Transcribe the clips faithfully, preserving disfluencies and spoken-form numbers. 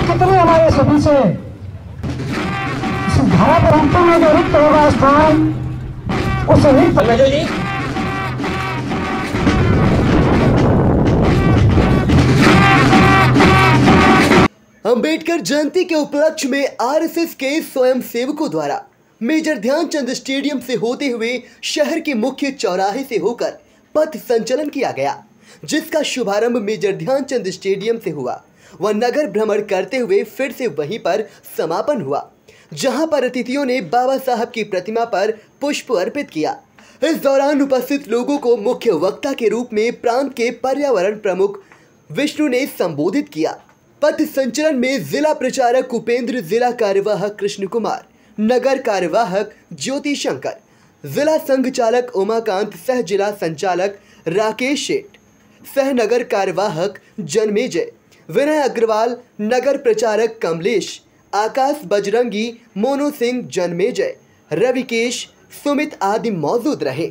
कितने हमारे सभी से इस धारा परंपरा में जो रिक्त होगा स्थान, उस रिक्त जी अंबेडकर जयंती के उपलक्ष्य में आरएसएस के स्वयं सेवकों द्वारा मेजर ध्यानचंद स्टेडियम से होते हुए शहर के मुख्य चौराहे से होकर पथ संचलन किया गया, जिसका शुभारंभ मेजर ध्यानचंद स्टेडियम से हुआ व नगर भ्रमण करते हुए फिर से वहीं पर समापन हुआ, जहां पर अतिथियों ने बाबा साहब की प्रतिमा पर पुष्प अर्पित किया। इस दौरान उपस्थित लोगों को मुख्य वक्ता के रूप में प्रांत के पर्यावरण प्रमुख विष्णु ने संबोधित किया। पथ संचलन में जिला प्रचारक उपेंद्र, जिला कार्यवाहक कृष्ण कुमार, नगर कार्यवाहक ज्योति शंकर, जिला संघ चालक उमाकांत, सह जिला संचालक राकेश शेठ, सह नगर कार्यवाहक जन्मेजय, विनय अग्रवाल, नगर प्रचारक कमलेश, आकाश बजरंगी, मोनू सिंह, जन्मेजय, रविकेश, सुमित आदि मौजूद रहे।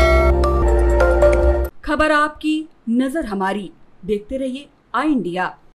खबर आपकी, नजर हमारी। देखते रहिए आई इंडिया।